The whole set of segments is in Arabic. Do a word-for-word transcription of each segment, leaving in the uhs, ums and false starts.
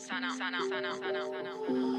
سنة سنة سنة سنة سنة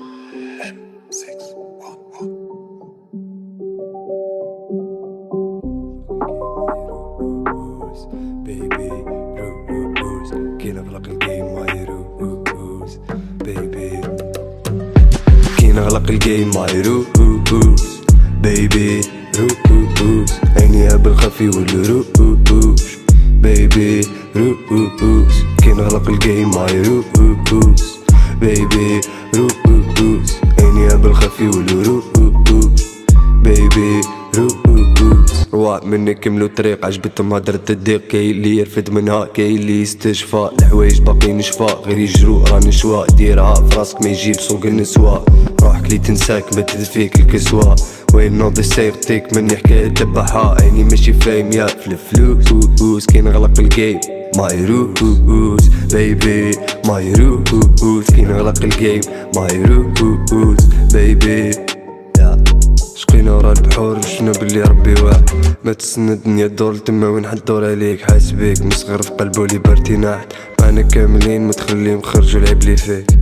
بيبي روز كي نغلق الجيم ماي روز بيبي كي نغلق الجيم ماي روز بيبي روز عينيها بالخفي والروز بيبي روز كي نغلق الجيم ماي روز بيبي روز عينيها بالخفي والروز بيبي روز رواق مني كملوا طريق عجبتهم هدرة الضيق، كاين اللي يرفد منها كاين اللي يستشفى، الحوايج باقيين شفاء غير يجرو راني شوا، ديرها فراسك ما يجيب سوق النسوة، روحك لي تنساك بدت فيك الكسوة، وين نوضي سيغتيك مني حكاية تبعها، عيني ماشي فاهم يا في الفلوس، كي نغلق الجيم ماي روز بيبي ماي روز كي نغلق الجيم ماي روز بيبي شقينا ورا البحور وشنا باللي ربي واحد، ما تستنى الدنيا تدور لتما وين حدور عليك، حاس بيك مصغر في قلبو لي بارتي ناحت، معنا كاملين متخليهم خرجوا العيب لي فيك.